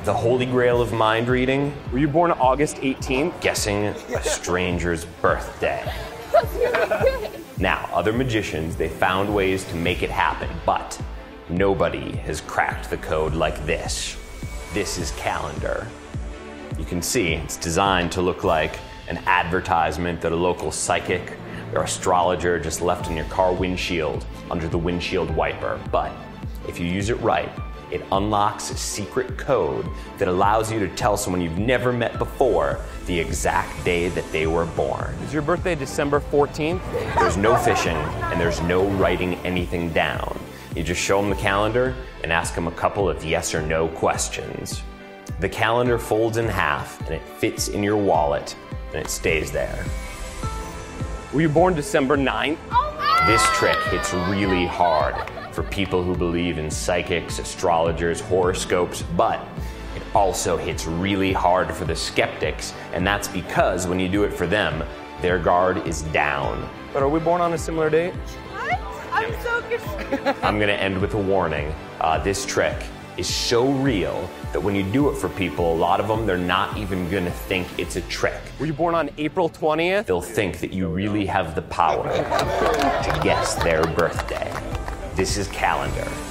The holy grail of mind reading? Were you born August 18th? Guessing a stranger's birthday. Now, other magicians, they found ways to make it happen, but nobody has cracked the code like this. This is Calendar. You can see it's designed to look like an advertisement that a local psychic or astrologer just left in your car windshield under the windshield wiper. But if you use it right, it unlocks a secret code that allows you to tell someone you've never met before the exact day that they were born. Is your birthday December 14th? There's no fishing and there's no writing anything down. You just show them the calendar and ask them a couple of yes or no questions. The calendar folds in half and it fits in your wallet and it stays there. Were you born December 9th? This trick hits really hard for people who believe in psychics, astrologers, horoscopes, but it also hits really hard for the skeptics, and that's because when you do it for them, their guard is down. But are we born on a similar date? What? I'm so confused. I'm gonna end with a warning. This trick is so real that when you do it for people, a lot of them, they're not even gonna think it's a trick. Were you born on April 20th? They'll think that you really have the power to guess their birthday. This is Calendar.